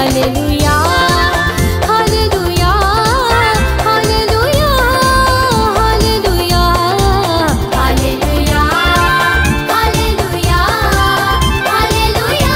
Hallelujah hallelujah hallelujah hallelujah hallelujah hallelujah hallelujah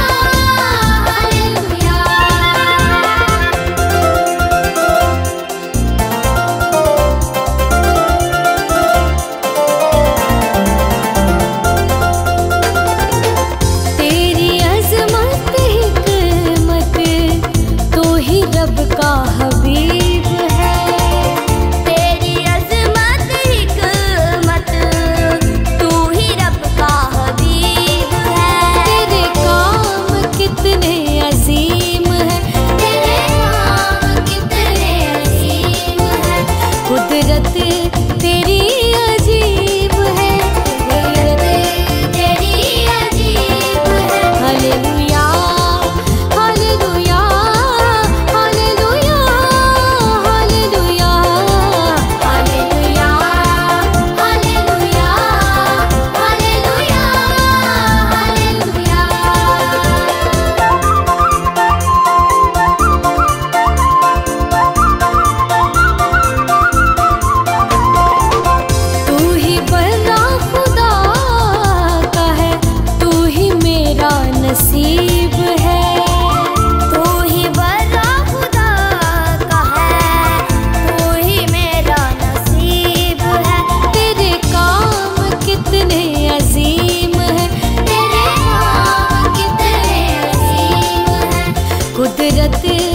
तेरी अज़मत हिकमत तो ही रब का हबीब है। तेरी अज़मत हिकमत तू ही रब का हबीब है। तेरे काम कितने अजीम है, तेरे काम कितने अजीम है। कुदरत तेरी अजीब है, तेरी अजीब है। Hallelujah hallelujah hallelujah hallelujah hallelujah hallelujah hallelujah तू ही बर्रा खुदा का है, तू ही मेरा नसीब है। तू ही बर्रा खुदा का है, तू ही मेरा नसीब है। तेरे काम कितने अजीम है, तेरे काम कितने अजीम है। कुदरत